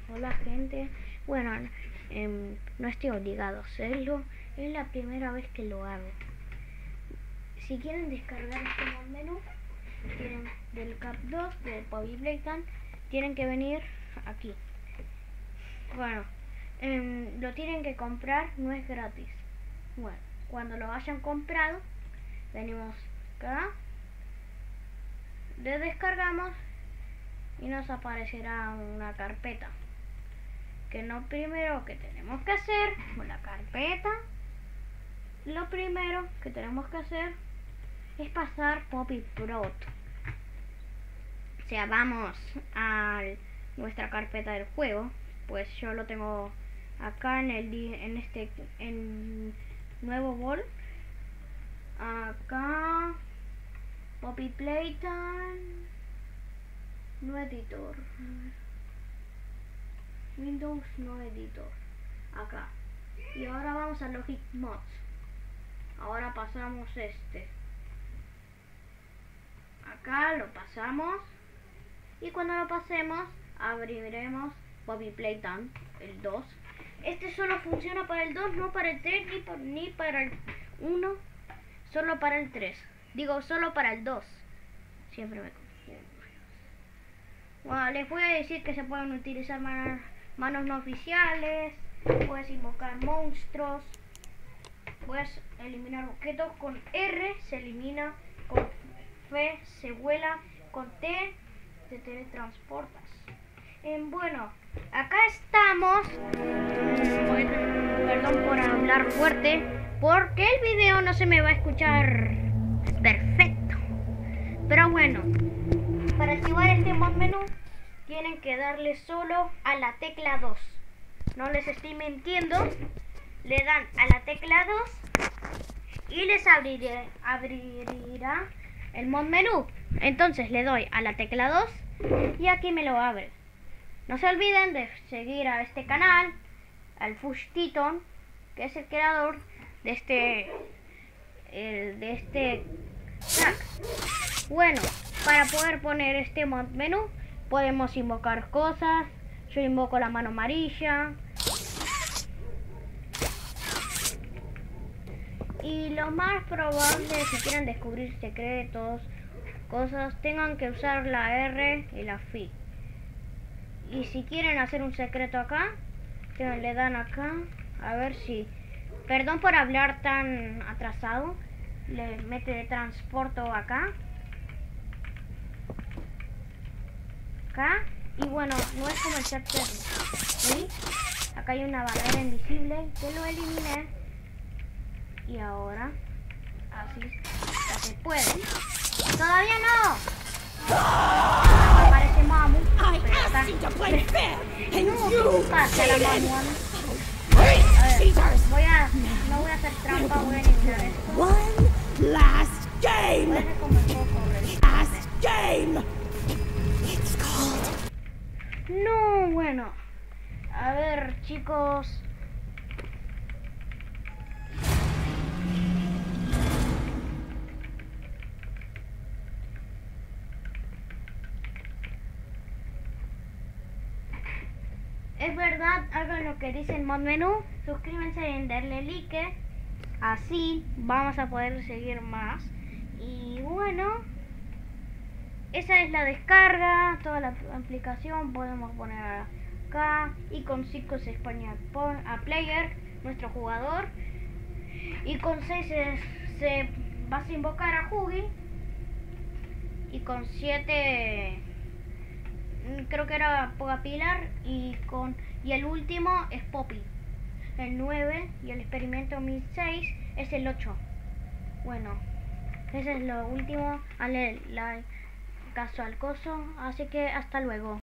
Hola gente, bueno, no estoy obligado a hacerlo, es la primera vez que lo hago. Si quieren descargar este menú, tienen del Cap 2 de Poppy Playtime, tienen que venir aquí. Bueno, lo tienen que comprar, no es gratis. Bueno, cuando lo hayan comprado, venimos acá, le descargamos y nos aparecerá una carpeta. Que lo primero que tenemos que hacer con la carpeta, lo primero que tenemos que hacer es pasar Poppy Prot. O sea, vamos a nuestra carpeta del juego, pues yo lo tengo acá en nuevo bol. Acá Poppy Playtime, no editor. Windows no editor, acá. Y ahora vamos a Logic Mods. Ahora pasamos acá lo pasamos, y cuando lo pasemos abriremos Poppy Playtime, el 2. Este solo funciona para el 2, no para el 3 ni para el 1, solo para el 3. Digo, solo para el 2. Siempre me confundo. Bueno, les voy a decir que se pueden utilizar manos no oficiales, puedes invocar monstruos, puedes eliminar objetos. Con R se elimina, con F se vuela, con T te teletransportas. Bueno, acá estamos. Perdón por hablar fuerte, porque el video no se me va a escuchar perfecto. Pero bueno, para activar este mod menú tienen que darle solo a la tecla 2. No les estoy mintiendo. Le dan a la tecla 2 y les abrirá el mod menú. Entonces le doy a la tecla 2 y aquí me lo abre. No se olviden de seguir a este canal, al Fush Titon, que es el creador de este hack. Bueno, para poder poner este mod menú podemos invocar cosas. Yo invoco la mano amarilla. Y lo más probable, si quieren descubrir secretos, cosas, tengan que usar la R y la Fi. Y si quieren hacer un secreto acá, le dan acá, a ver si... Perdón por hablar tan atrasado. Le mete transporto acá. Y bueno, no es como el chapter, ¿sí? Acá hay una barrera invisible que lo eliminé. Y ahora, así ya se puede. ¡Todavía no! Aparece Mamu. No pasa la Mamu. A ver, no voy a hacer trampa, voy a iniciar esto. One last game. Last game. It's called. No, bueno. A ver, chicos. Es verdad, hagan lo que dice el mod menú. Suscríbanse y darle like. Así vamos a poder seguir más. Y bueno, esa es la descarga. Toda la aplicación podemos poner acá. Y con 5 España a player, nuestro jugador. Y con 6 vas a invocar a Hugi. Y con 7 creo que era Poga Pilar, y el último es Poppy, el 9, y el experimento 1006 es el 8. Bueno, ese es lo último. Hazle like, caso al coso, así que hasta luego.